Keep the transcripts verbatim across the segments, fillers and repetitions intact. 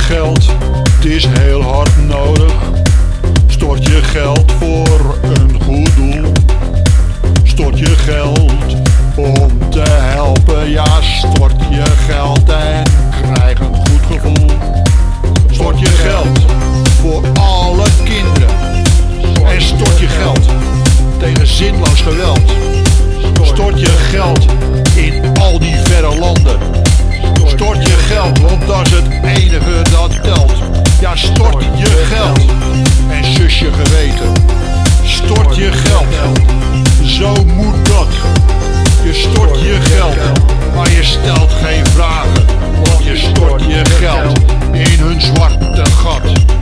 geld, het is heel hard nodig. Stort je geld voor een goed doel. Stort je geld om te helpen. Ja, stort je geld en krijg een goed gevoel. Stort je geld voor alle kinderen. En stort je geld tegen zinloos geweld. Stort je geld in al die verre landen. Stort je geld, want dat is het enige dat telt. Ja, stort je geld en zus je geweten. Stort je geld, zo moet dat. Je stort je geld, maar je stelt geen vragen. Want je stort je geld in hun zwarte gat.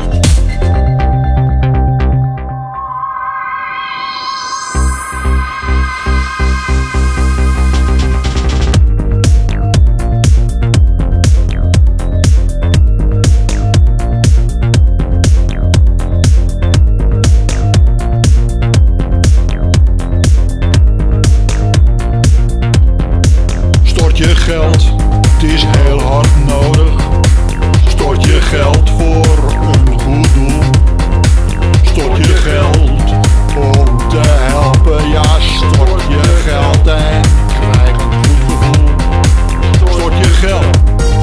Stort je geld, het is heel hard nodig. Stort je geld voor een goed doel. Stort je geld om te helpen. Ja, stort je geld en krijg een goed gevoel. Stort je geld.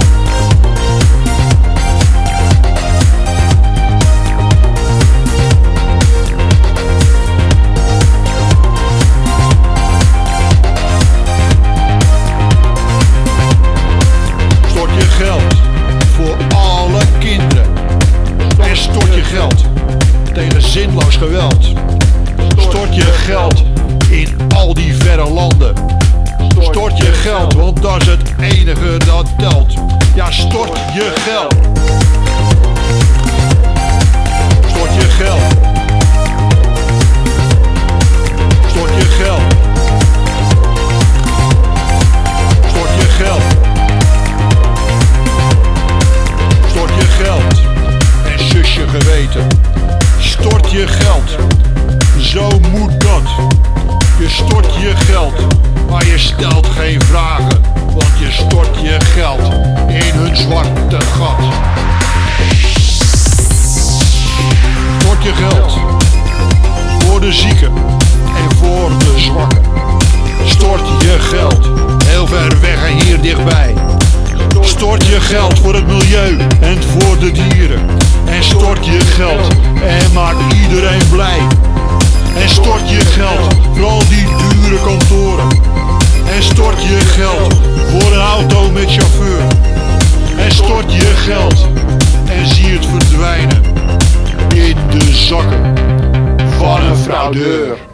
Voor alle kinderen. En stort je geld tegen zinloos geweld. Stort je geld in al die verre landen. Stort je geld, want dat is het enige dat telt. Ja, stort je geld. Stort je geld. Stort je geld. Stort je geld. Stort je geld en zus je geweten. Stort je geld, zo moet dat. Je stort je geld, maar je stelt geen vragen. Want je stort je geld in hun zwarte gat. Stort je geld voor de zieken en voor de zwakken. Stort je geld heel ver weg en hier dichtbij. Stort je geld voor het milieu en voor de dieren. En stort je geld en maak iedereen blij. En stort je geld voor al die dure kantoren. En stort je geld voor een auto met chauffeur. En stort je geld en zie het verdwijnen in de zakken van een fraudeur.